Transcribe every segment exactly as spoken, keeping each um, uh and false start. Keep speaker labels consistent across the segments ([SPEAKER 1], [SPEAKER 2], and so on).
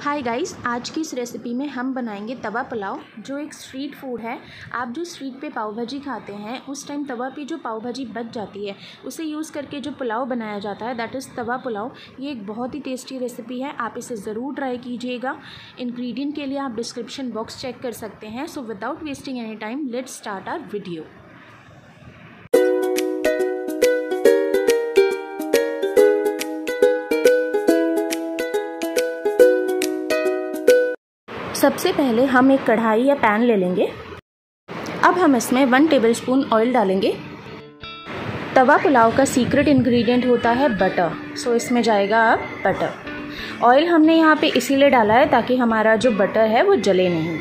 [SPEAKER 1] Hi guys, आज की इस रेसिपी में हम बनाएंगे तवा पुलाव, जो एक स्ट्रीट फूड है। आप जो स्ट्रीट पे पाव भाजी खाते हैं उस टाइम तवा पे जो पाव भाजी बच जाती है उसे यूज़ करके जो पुलाव बनाया जाता है, दैट इज़ तवा पुलाव। ये एक बहुत ही टेस्टी रेसिपी है, आप इसे ज़रूर ट्राई कीजिएगा। इंग्रेडिएंट के लिए आप डिस्क्रिप्शन बॉक्स चेक कर सकते हैं। So without wasting any time let's start our video. सबसे पहले हम एक कढ़ाई या पैन ले लेंगे। अब हम इसमें वन टेबलस्पून ऑयल डालेंगे। तवा पुलाव का सीक्रेट इंग्रेडिएंट होता है बटर, सो इसमें जाएगा अब बटर। ऑयल हमने यहाँ पे इसीलिए डाला है ताकि हमारा जो बटर है वो जले नहीं।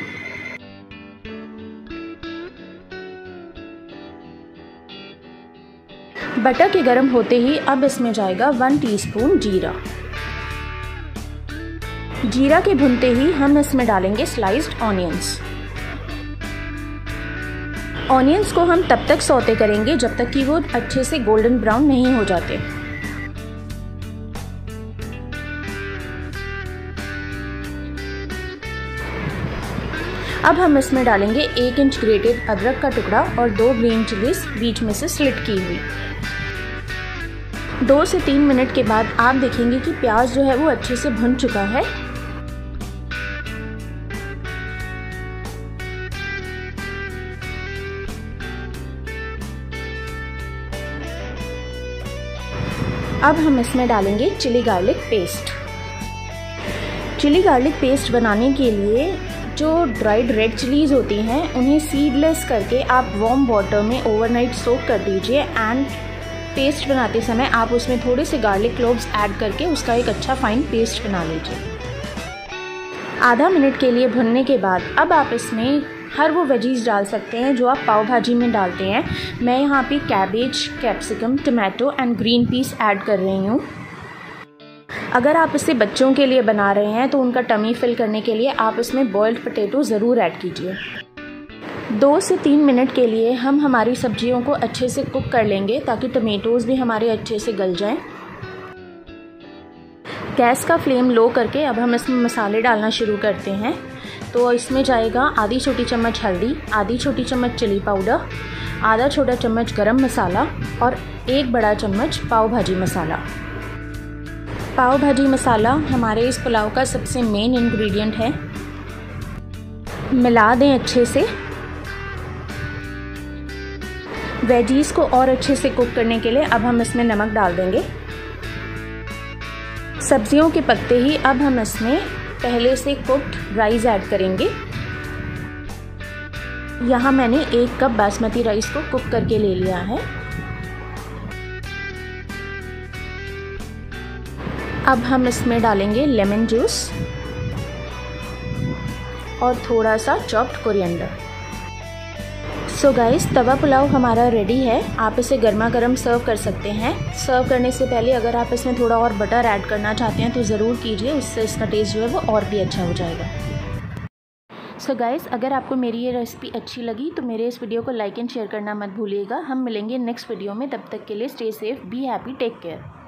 [SPEAKER 1] बटर के गर्म होते ही अब इसमें जाएगा वन टीस्पून जीरा। जीरा के भुनते ही हम इसमें डालेंगे स्लाइस्ड ऑनियंस। ऑनियंस को हम तब तक सौते करेंगे जब तक कि वो अच्छे से गोल्डन ब्राउन नहीं हो जाते। अब हम इसमें डालेंगे एक इंच ग्रेटेड अदरक का टुकड़ा और दो ग्रीन चिलीज बीच में से स्लिट की हुई। दो से तीन मिनट के बाद आप देखेंगे कि प्याज जो है वो अच्छे से भुन चुका है। अब हम इसमें डालेंगे chilli garlic paste. Chilli garlic paste बनाने के लिए जो ड्राइड रेड चिलीज़ होती हैं उन्हें सीडलेस करके आप वार्म वाटर में ओवरनाइट सोक कर दीजिए एंड पेस्ट बनाते समय आप उसमें थोड़े से गार्लिक क्लोव्स ऐड करके उसका एक अच्छा फाइन पेस्ट बना लीजिए। आधा मिनट के लिए भुनने के बाद अब आप इसमें हर वो वेजीज डाल सकते हैं जो आप पाव भाजी में डालते हैं। मैं यहाँ पे cabbage, capsicum, tomato and green peas add कर रही हूँ। अगर आप इसे बच्चों के लिए बना रहे हैं तो उनका टमी फिल करने के लिए आप इसमें बॉइल्ड पोटैटो ज़रूर ऐड कीजिए। दो से तीन मिनट के लिए हम हमारी सब्जियों को अच्छे से कुक कर लेंगे ताकि टमेटोज़ भी हमारे अच्छे से गल जाएं। गैस का फ्लेम लो करके अब हम इसमें मसाले डालना शुरू करते हैं। तो इसमें जाएगा आधी छोटी चम्मच हल्दी, आधी छोटी चम्मच चिली पाउडर, आधा छोटा चम्मच गरम मसाला और एक बड़ा चम्मच पाव भाजी मसाला। पाव भाजी मसाला हमारे इस पुलाव का सबसे मेन इंग्रेडिएंट है। मिला दें अच्छे से। वेजीज को और अच्छे से कुक करने के लिए अब हम इसमें नमक डाल देंगे। सब्जियों के पकते ही अब हम इसमें पहले से कुक्ड राइस ऐड करेंगे। यहाँ मैंने एक कप बासमती राइस को कुक करके ले लिया है। अब हम इसमें डालेंगे लेमन जूस और थोड़ा सा chopped coriander. So guys, tawa pulao हमारा रेडी है। आप इसे गर्मा गर्म सर्व कर सकते हैं। सर्व करने से पहले अगर आप इसमें थोड़ा और बटर ऐड करना चाहते हैं तो ज़रूर कीजिए, उससे इसका टेस्ट जो है वो और भी अच्छा हो जाएगा। सो गाइस, अगर आपको मेरी ये रेसिपी अच्छी लगी तो मेरे इस वीडियो को लाइक एंड शेयर करना मत भूलिएगा। हम मिलेंगे नेक्स्ट वीडियो में, तब तक के लिए stay safe, be happy, take care.